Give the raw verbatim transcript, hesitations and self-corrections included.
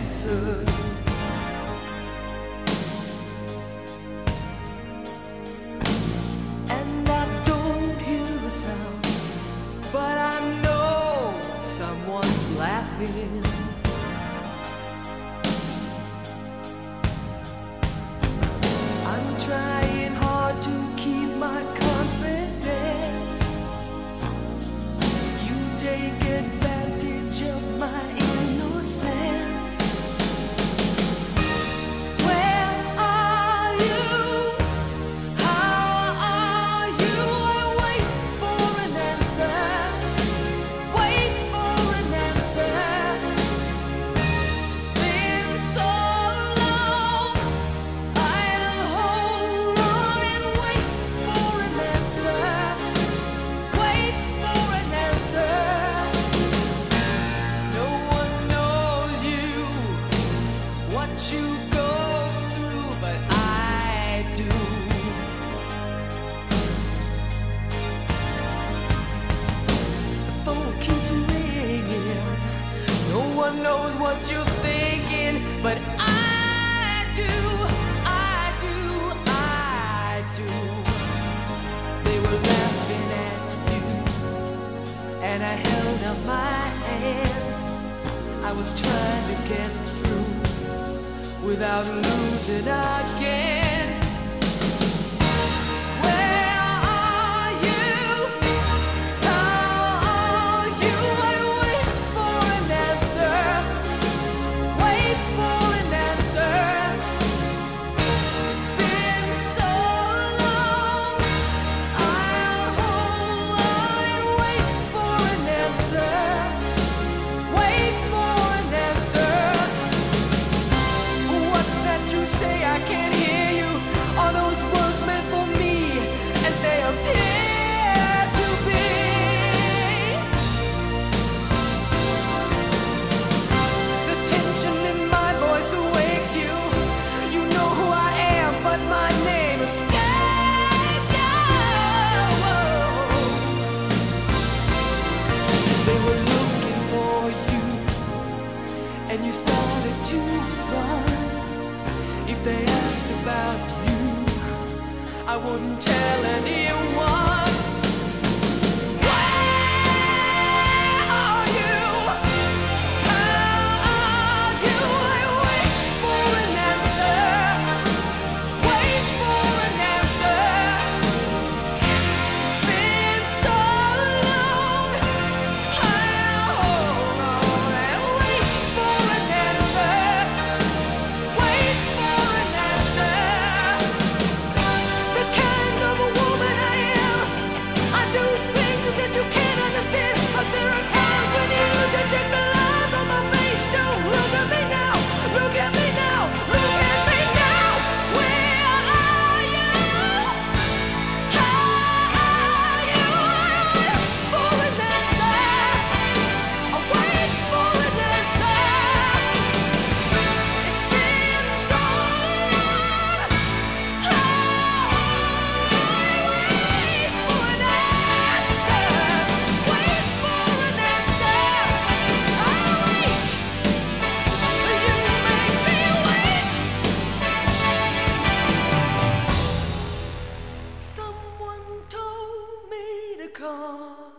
answer. And I don't hear a sound, but I know someone's laughing. I'm trying hard to keep my confidence. You take advantage of my innocence. Where are you? How are you? I wait for an answer. Wait for an answer. It's been so long. I'll hold on and wait for an answer. Wait for an answer. No one knows you, what you go through, but I do. The phone keeps ringing. No one knows what you're thinking, but I do. I do. I do. They were laughing at you, and I held up my hand. I was trying to get through without losing again. Where are you? How are you? I wait for an answer. Wait for an answer. It's been so long. I'll hold on and wait for an answer. Wait for an answer. What's that you say? I can't hear you. Are those words meant for me as they appear to be? The tension in my voice awakes you. You know who I am, but my name escapes you. They were looking for you, and you started to run. If they asked about you, I wouldn't tell anyone. Where are you? How are you? I wait for an answer. Wait for an answer. It's been so long. I'll hold on and wait for an answer. Wait for an answer. The kind of a woman I am, I do things that you can't understand. But there are times when you just check the lines on my face. Don't look at me now. Look at me now. Look at me now. Where are you? How are you? I wait for an answer. I wait for an answer. It's been so long. I wait for an answer. Wait for an answer. I wait. You make me wait. Someone told me to come.